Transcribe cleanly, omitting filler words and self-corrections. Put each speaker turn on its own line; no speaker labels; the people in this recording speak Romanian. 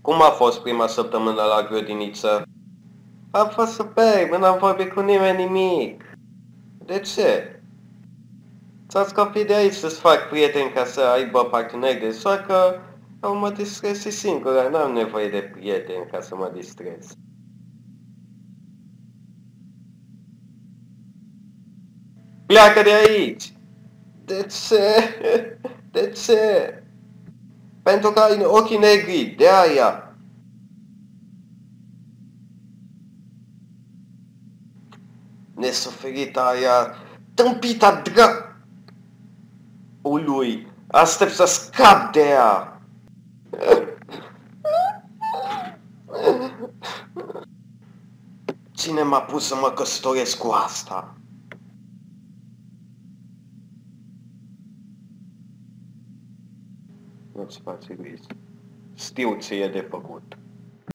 Cum a fost prima săptămână la grădiniță? A fost super, n-am vorbit cu nimeni nimic. De ce? Ți-ați copii de aici să-ți fac prieteni ca să aibă parteneri de soacă, sau mă distrez și singură, n-am nevoie de prieteni ca să mă distrez. Pleacă de aici! De ce? De ce? Pentru că ai ochii negri, de aia. Nesuferita aia, tâmpita lui, aștept să scap de ea. Cine m-a pus să mă căsătoresc cu asta? Nu-ți face griji. Știu ce e de făcut.